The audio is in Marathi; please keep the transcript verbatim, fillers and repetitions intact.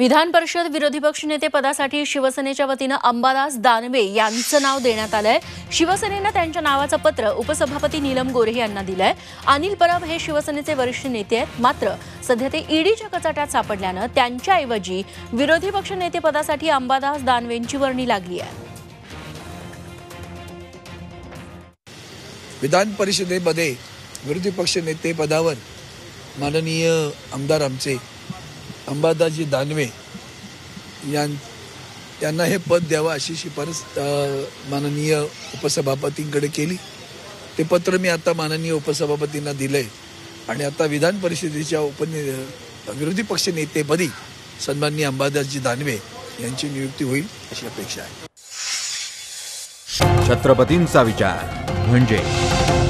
विधान परिषद विरोधी पक्षनेते पदासाठी शिवसेनेच्या वतीनं अंबादास दानवे यांचं नाव देण्यात आलंय। शिवसेनेनं त्यांच्या नावाचं पत्र उपसभापती नीलम गोऱ्हे यांना दिलंय। अनिल परब हे शिवसेनेचे वरिष्ठ नेते आहेत, मात्र सध्या ते ईडीच्या कचाट्यात सापडल्यानं त्यांच्याऐवजी विरोधी पक्षनेते पदासाठी अंबादास दानवेंची वर्णी लागली आहे। विधान परिषदेमध्ये विरोधी पक्षनेते पदावर माननीय आमदार आमचे अंबादासजी दानवे यांना हे पद द्यावं अशी शिफारस माननीय उपसभापतींकडे केली। ते पत्र मी आता माननीय उपसभापतींना दिलंय आणि आता विधान परिषदेच्या उपने विरोधी पक्षनेतेपदी सन्माननीय अंबादासजी दानवे यांची नियुक्ती होईल अशी अपेक्षा आहे। छत्रपतींचा विचार म्हणजे